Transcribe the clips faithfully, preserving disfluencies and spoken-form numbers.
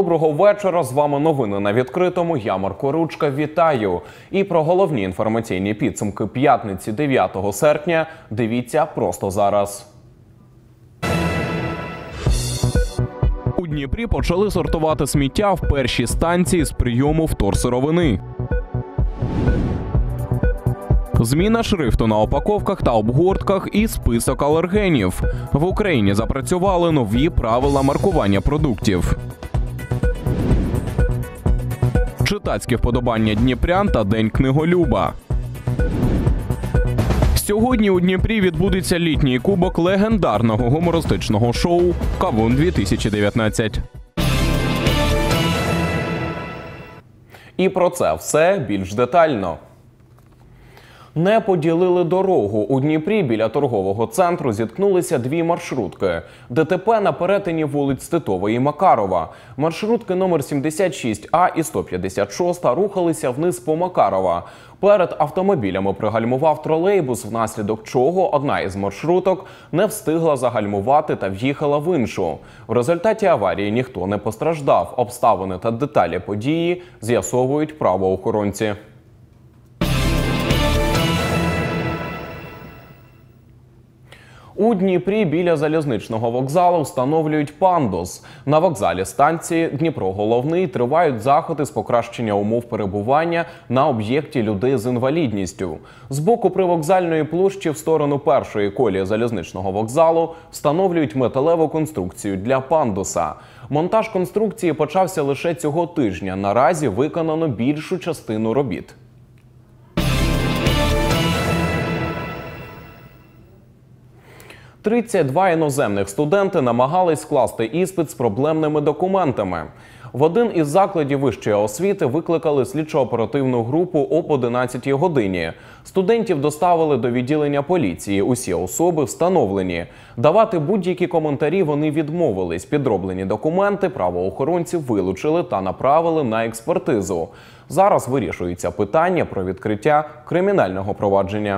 Доброго вечора, з вами новини на відкритому, я Марко Ручка, вітаю. І про головні інформаційні підсумки п'ятниці дев'ятого серпня дивіться просто зараз. У Дніпрі почали сортувати сміття в першій станції з прийому вторсировини. Зміна шрифту на упаковках та обгортках і список алергенів. В Україні запрацювали нові правила маркування продуктів. Читацьке вподобання дніпрян та День книголюба. Сьогодні у Дніпрі відбудеться літній кубок легендарного гумористичного шоу «Кавун-дві тисячі дев'ятнадцять». І про це все більш детально. Не поділили дорогу. У Дніпрі біля торгового центру зіткнулися дві маршрутки. ДТП на перетині вулиць Титова і Макарова. Маршрутки номер сімдесят шість А і сто п'ятдесят шість рухалися вниз по Макарова. Перед автомобілями пригальмував тролейбус, внаслідок чого одна із маршруток не встигла загальмувати та в'їхала в іншу. В результаті аварії ніхто не постраждав. Обставини та деталі події з'ясовують правоохоронці. У Дніпрі біля залізничного вокзалу встановлюють пандус. На вокзалі станції Дніпро-Головний тривають заходи з покращення умов перебування на об'єкті людей з інвалідністю. З боку привокзальної площі в сторону першої колії залізничного вокзалу встановлюють металеву конструкцію для пандуса. Монтаж конструкції почався лише цього тижня. Наразі виконано більшу частину робіт. тридцять два іноземних студенти намагались скласти іспит з проблемними документами. В один із закладів вищої освіти викликали слідчо-оперативну групу об одинадцятій годині. Студентів доставили до відділення поліції. Усі особи встановлені. Давати будь-які коментарі вони відмовились. Підроблені документи правоохоронці вилучили та направили на експертизу. Зараз вирішується питання про відкриття кримінального провадження.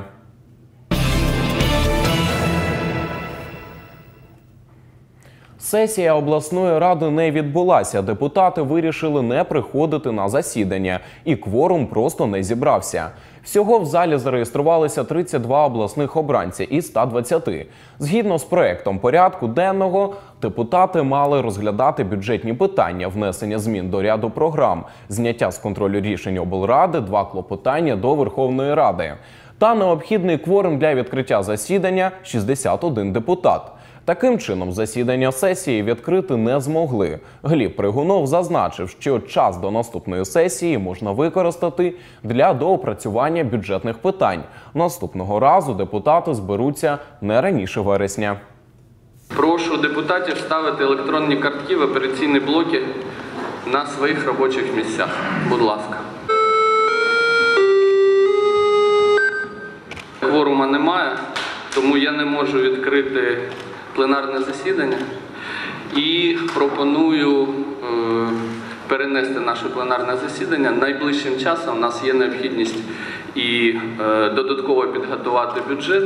Сесія обласної ради не відбулася. Депутати вирішили не приходити на засідання. І кворум просто не зібрався. Всього в залі зареєструвалися тридцять два обласних обранці із ста двадцяти. Згідно з проектом порядку денного, депутати мали розглядати бюджетні питання, внесення змін до ряду програм, зняття з контролю рішень облради, два клопотання до Верховної Ради. Та необхідний кворум для відкриття засідання – шістдесят один депутат. Таким чином, засідання сесії відкрити не змогли. Гліб Пригунов зазначив, що час до наступної сесії можна використати для доопрацювання бюджетних питань. Наступного разу депутати зберуться не раніше вересня. Прошу депутатів ставити електронні картки в операційні блоки на своїх робочих місцях. Будь ласка. Кворума немає, тому я не можу відкрити пленарне засідання і пропоную е, перенести наше пленарне засідання. Найближчим часом у нас є необхідність і е, додатково підготувати бюджет.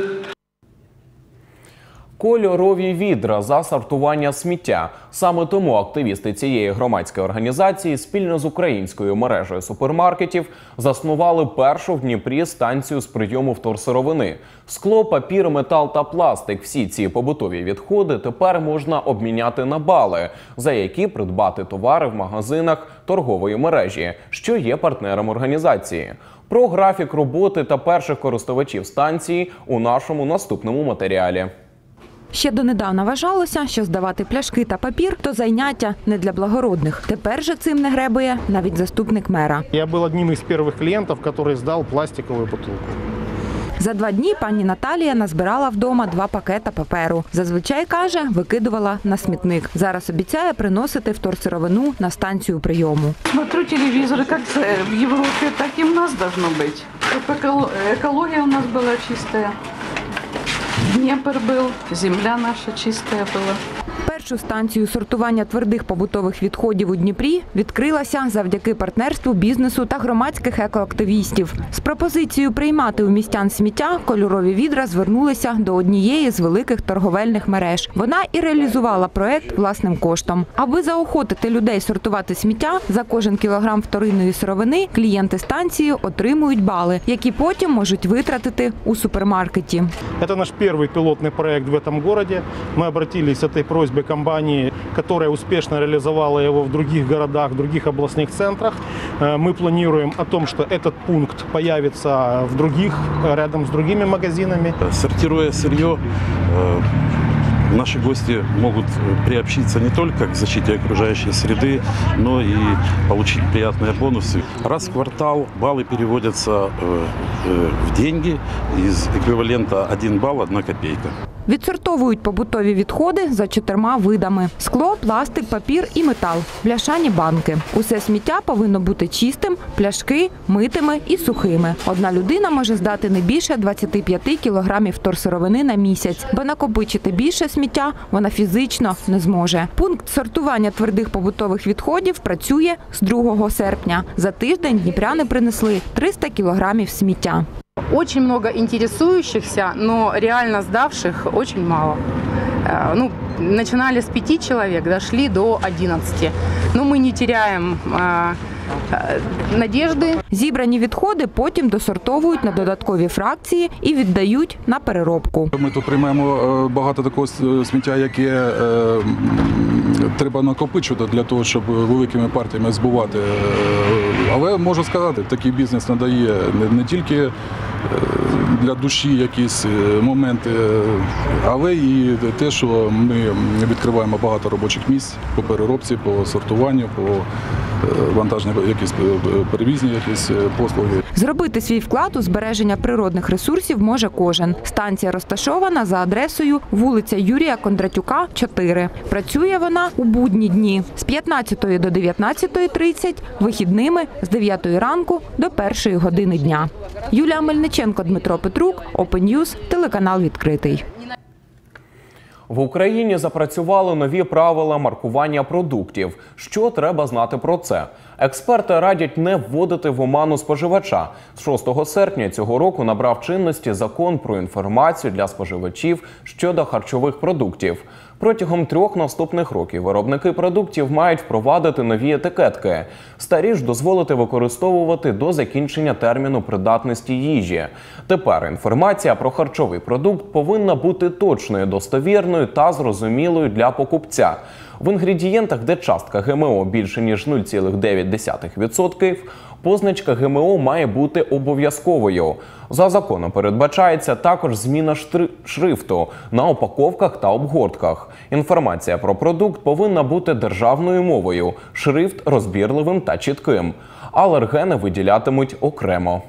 Кольорові відра за сортування сміття. Саме тому активісти цієї громадської організації спільно з українською мережею супермаркетів заснували першу в Дніпрі станцію з прийому вторсировини. Скло, папір, метал та пластик – всі ці побутові відходи тепер можна обміняти на бали, за які придбати товари в магазинах торгової мережі, що є партнером організації. Про графік роботи та перших користувачів станції у нашому наступному матеріалі. Ще донедавна вважалося, що здавати пляшки та папір – то заняття не для благородних. Тепер же цим не гребує навіть заступник мера. Я був одним із перших клієнтів, який здав пластикову бутилку. За два дні пані Наталія назбирала вдома два пакета паперу. Зазвичай, каже, викидувала на смітник. Зараз обіцяє приносити вторсировину на станцію прийому. Смотрю телевізор, як це в Європі, так і в нас должно бути. Щоб екологія у нас була чиста. Дніпр був, земля наша чиста була. Першу станцію сортування твердих побутових відходів у Дніпрі відкрилася завдяки партнерству бізнесу та громадських екоактивістів. З пропозицією приймати у містян сміття кольорові відра звернулися до однієї з великих торговельних мереж. Вона і реалізувала проект власним коштом. Аби заохотити людей сортувати сміття, за кожен кілограм вторинної сировини клієнти станції отримують бали, які потім можуть витратити у супермаркеті. Это наш первый пилотный проект в этом городе. Мы обратились с этой просьбой к компании, которая успешно реализовала его в других городах, в других областных центрах. Мы планируем о том, что этот пункт появится в других, рядом с другими магазинами. Сортируя сырье, наши гости могут приобщиться не только к защите окружающей среды, но и получить приятные бонусы. Раз в квартал баллы переводятся в деньги из эквивалента один балл – одна копейка. Відсортовують побутові відходи за чотирма видами – скло, пластик, папір і метал, бляшані банки. Усе сміття повинно бути чистим, пляшки – митими і сухими. Одна людина може здати не більше двадцяти п'яти кілограмів вторсировини на місяць, бо накопичити більше сміття вона фізично не зможе. Пункт сортування твердих побутових відходів працює з другого серпня. За тиждень дніпряни принесли триста кілограмів сміття. Очень много интересующихся, но реально сдавших очень мало. Ну, начинали с пяти человек, дошли до одиннадцати. Но мы не теряем э, э, надежды. Зібрані відходи потім досортовують на додаткові фракції і віддають на переробку. Ми тут приймаємо багато такого сміття, яке треба накопичувати для того, щоб великими партіями збувати. Але можу сказати, такий бізнес надає не тільки для душі якісь моменти, але і те, що ми відкриваємо багато робочих місць по переробці, по сортуванню, по вантажні якісь перевізні якісь послуги. Зробити свій вклад у збереження природних ресурсів може кожен. Станція розташована за адресою вулиця Юрія Кондратюка, чотири. Працює вона у будні дні з п'ятнадцятої до дев'ятнадцятої тридцять, вихідними з дев'ятої ранку до першої години дня. Юлія Мельниченко, Дмитро Петрук, Open News, телеканал «Відкритий». В Україні запрацювали нові правила маркування продуктів. Що треба знати про це? Експерти радять не вводити в оману споживача. З шостого серпня цього року набрав чинності закон про інформацію для споживачів щодо харчових продуктів. Протягом трьох наступних років виробники продуктів мають впровадити нові етикетки. Старі ж дозволити використовувати до закінчення терміну придатності їжі. Тепер інформація про харчовий продукт повинна бути точною, достовірною та зрозумілою для покупця. В інгредієнтах, де частка ГМО більше ніж нуль цілих дев'ять десятих відсотка, позначка ГМО має бути обов'язковою. За законом передбачається також зміна штри... шрифту на упаковках та обгортках. Інформація про продукт повинна бути державною мовою, шрифт розбірливим та чітким. Алергени виділятимуть окремо.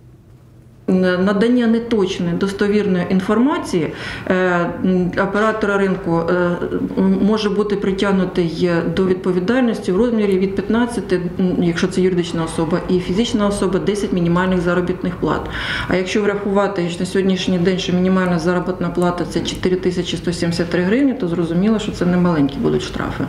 Надання неточної, достовірної інформації оператора ринку може бути притягнутий до відповідальності в розмірі від п'ятнадцяти, якщо це юридична особа, і фізична особа десять мінімальних заробітних плат. А якщо врахувати що на сьогоднішній день, що мінімальна заробітна плата – це чотири тисячі сто сімдесят три гривні, то зрозуміло, що це не маленькі будуть штрафи.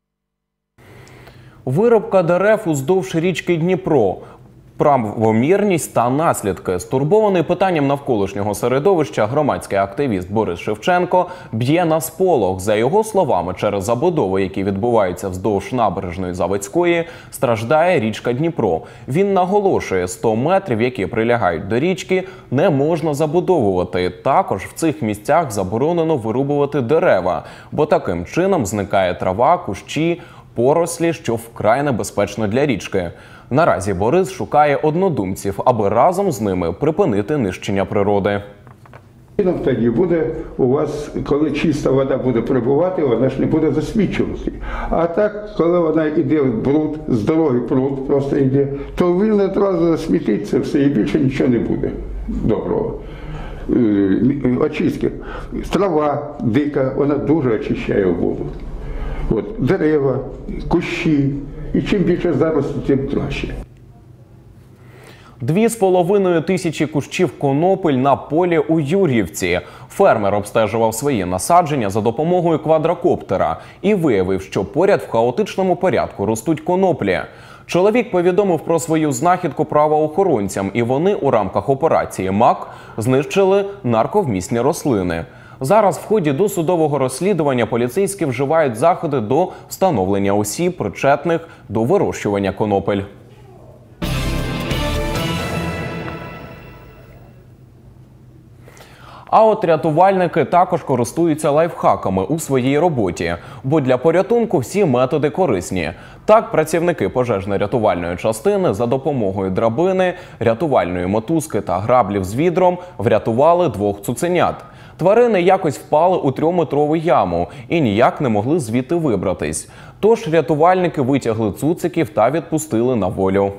Вирубка дерев уздовж річки Дніпро. Правомірність та наслідки. Стурбований питанням навколишнього середовища громадський активіст Борис Шевченко б'є на сполох. За його словами, через забудови, які відбуваються вздовж набережної Заводської, страждає річка Дніпро. Він наголошує, сто метрів, які прилягають до річки, не можна забудовувати. Також в цих місцях заборонено вирубувати дерева, бо таким чином зникає трава, кущі, порослі, що вкрай небезпечно для річки. Наразі Борис шукає однодумців, аби разом з ними припинити нищення природи. Тоді буде у вас, коли чиста вода буде прибувати, вона ж не буде засмічувати. А так, коли вона йде в бруд, здоровий бруд просто йде, то він одразу засмітить це все і більше нічого не буде доброго. Очистки. Трава дика, вона дуже очищає воду. От, дерева, кущі. І чим більше зарості, тим краще. Дві з половиною тисячі кущів конопель на полі у Юр'ївці. Фермер обстежував свої насадження за допомогою квадрокоптера і виявив, що поряд в хаотичному порядку ростуть коноплі. Чоловік повідомив про свою знахідку правоохоронцям, і вони у рамках операції МАК знищили нарковмісні рослини. Зараз в ході досудового розслідування поліцейські вживають заходи до встановлення осіб, причетних до вирощування конопель. А от рятувальники також користуються лайфхаками у своїй роботі, бо для порятунку всі методи корисні. Так, працівники пожежно-рятувальної частини за допомогою драбини, рятувальної мотузки та граблів з відром врятували двох цуценят. Тварини якось впали у трьохметрову яму і ніяк не могли звідти вибратись. Тож рятувальники витягли цуциків та відпустили на волю.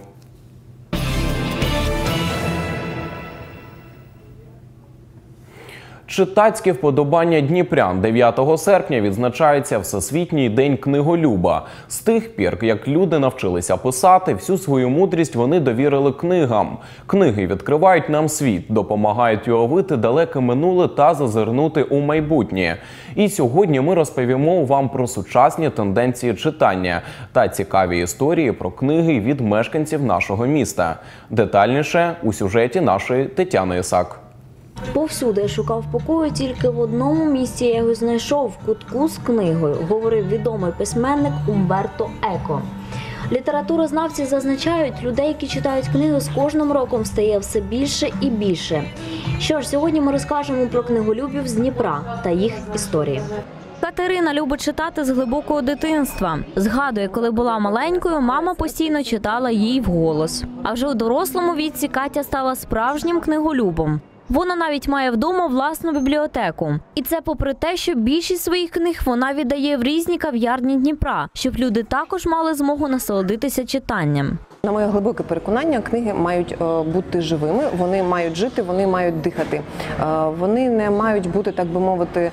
Читацькі вподобання дніпрян дев'ятого серпня відзначається Всесвітній день книголюба. З тих пір, як люди навчилися писати, всю свою мудрість вони довірили книгам. Книги відкривають нам світ, допомагають уявити далеке минуле та зазирнути у майбутнє. І сьогодні ми розповімо вам про сучасні тенденції читання та цікаві історії про книги від мешканців нашого міста. Детальніше у сюжеті нашої Тетяни Ісак. Повсюди я шукав покою, тільки в одному місці я його знайшов – в кутку з книгою, говорив відомий письменник Умберто Еко. Літературознавці зазначають, людей, які читають книги, з кожним роком стає все більше і більше. Що ж, сьогодні ми розкажемо про книголюбів з Дніпра та їх історії. Катерина любить читати з глибокого дитинства. Згадує, коли була маленькою, мама постійно читала їй вголос. А вже у дорослому віці Катя стала справжнім книголюбом. Вона навіть має вдома власну бібліотеку. І це попри те, що більшість своїх книг вона віддає в різні кав'ярні Дніпра, щоб люди також мали змогу насолодитися читанням. На моє глибоке переконання, книги мають бути живими, вони мають жити, вони мають дихати. Вони не мають бути, так би мовити,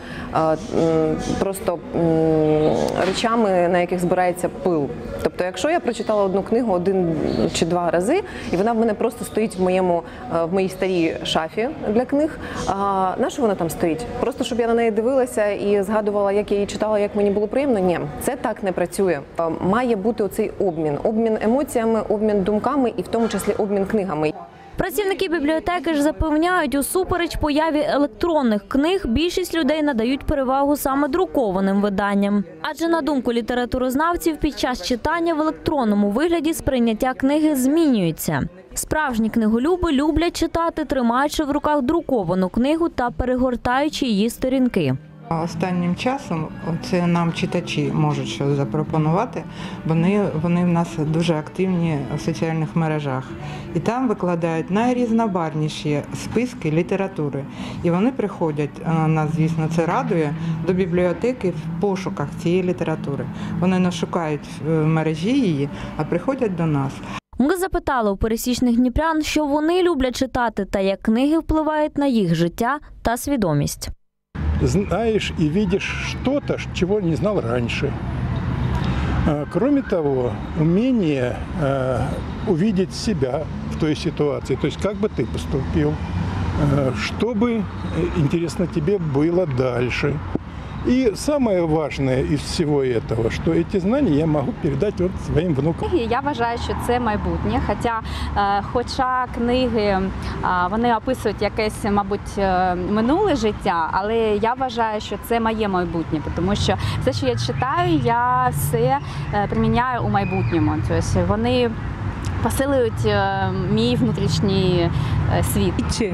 просто речами, на яких збирається пил. Тобто, якщо я прочитала одну книгу один чи два рази, і вона в мене просто стоїть в моєму, в моїй старій шафі для книг, на що вона там стоїть? Просто, щоб я на неї дивилася і згадувала, як я її читала, як мені було приємно? Ні, це так не працює. Має бути оцей обмін, обмін емоціями, обмін думками і в тому числі обмін книгами. Працівники бібліотеки ж запевняють, усупереч появі електронних книг, більшість людей надають перевагу саме друкованим виданням. Адже, на думку літературознавців, під час читання в електронному вигляді сприйняття книги змінюється. Справжні книголюби люблять читати, тримаючи в руках друковану книгу та перегортаючи її сторінки. Останнім часом це нам читачі можуть щось запропонувати, вони, вони в нас дуже активні в соціальних мережах. І там викладають найрізнобарвніші списки літератури. І вони приходять, нас, звісно, це радує, до бібліотеки в пошуках цієї літератури. Вони не шукають в мережі її, а приходять до нас. Ми запитали у пересічних дніпрян, що вони люблять читати та як книги впливають на їх життя та свідомість. Знаешь и видишь что-то, чего не знал раньше. Кроме того, умение увидеть себя в той ситуации, то есть как бы ты поступил, что бы интересно тебе было дальше. И самое важное из всего этого, что эти знания я могу передать вот своим внукам. Я вважаю, що це майбутнє, хоча, хоча книги, вони описують якесь, мабуть, минуле життя, але я вважаю, що це моє майбутнє, тому що все, що я читаю, я все приміняю у майбутньому. Тобто вони посилюють мій внутрішній світ.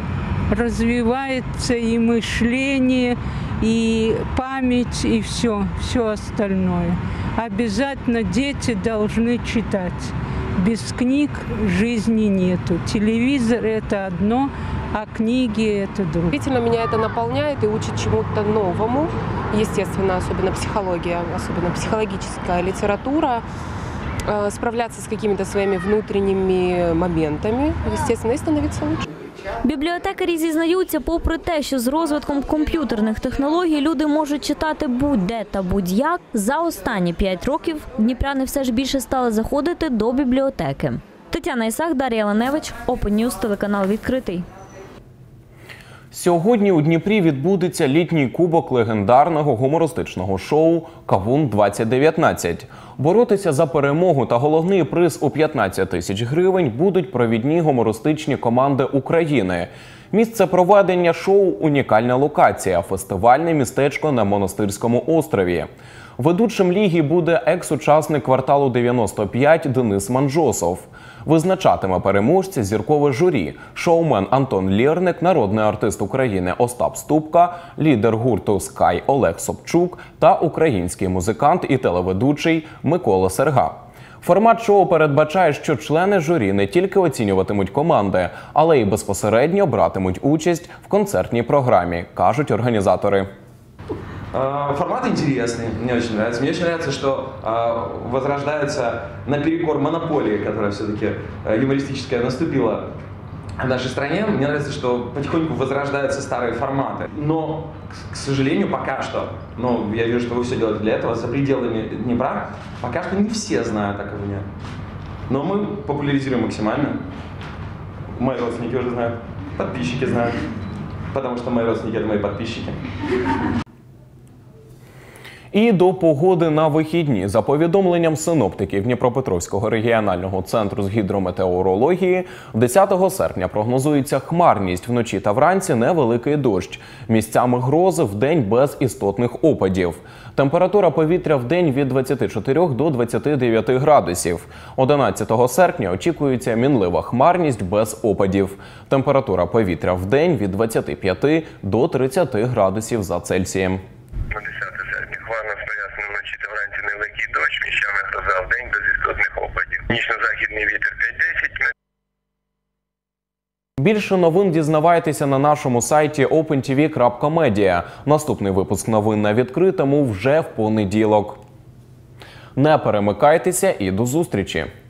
Развивается и мышление, и память, и все, все остальное. Обязательно дети должны читать. Без книг жизни нету. Телевизор – это одно, а книги – это другое. Действительно, меня это наполняет и учит чему-то новому. Естественно, особенно психология, особенно психологическая литература. Справляться с какими-то своими внутренними моментами, естественно, и становиться лучше. Бібліотекарі зізнаються, попри те, що з розвитком комп'ютерних технологій люди можуть читати будь-де та будь-як, за останні п'ять років дніпряни все ж більше стали заходити до бібліотеки. Тетяна Ісах, Дар'я Леневич, Open News, телеканал «Відкритий». Сьогодні у Дніпрі відбудеться літній кубок легендарного гумористичного шоу «Кавун двадцять дев'ятнадцять». Боротися за перемогу та головний приз у п'ятнадцять тисяч гривень будуть провідні гумористичні команди України. Місце проведення шоу – унікальна локація – фестивальне містечко на Монастирському острові. Ведучим ліги буде екс-учасник «Кварталу дев'яносто п'ять» Денис Манджосов. Визначатиме переможця зіркове журі – шоумен Антон Лєрник, народний артист України Остап Ступка, лідер гурту «Скай» Олег Собчук та український музикант і телеведучий Микола Серга. Формат шоу передбачає, що члени журі не тільки оцінюватимуть команди, але й безпосередньо братимуть участь в концертній програмі, кажуть організатори. Формат интересный, мне очень нравится. Мне очень нравится, что э, возрождается наперекор монополии, которая все-таки э, юмористическая наступила в нашей стране. Мне нравится, что потихоньку возрождаются старые форматы. Но, к, к сожалению, пока что, ну, я вижу, что вы все делаете для этого, за пределами Днепра, пока что не все знают о Кавуне. Но мы популяризируем максимально. Мои родственники уже знают, подписчики знают, потому что мои родственники – это мои подписчики. І до погоди на вихідні. За повідомленням синоптиків Дніпропетровського регіонального центру з гідрометеорології, десятого серпня прогнозується хмарність, вночі та вранці невеликий дощ. Місцями грози, вдень без істотних опадів. Температура повітря вдень від двадцяти чотирьох до двадцяти дев'яти градусів. одинадцятого серпня очікується мінлива хмарність без опадів. Температура повітря вдень від двадцяти п'яти до тридцяти градусів за Цельсієм. Хмарно з проясненням вночі та вранці невеликий дощ, місцями гроза вдень без істотних опадів. Північно-західний вітер п'ять-десять. Більше новин дізнавайтеся на нашому сайті опен ті ві крапка медіа. Наступний випуск новин на відкритому вже в понеділок. Не перемикайтеся і до зустрічі!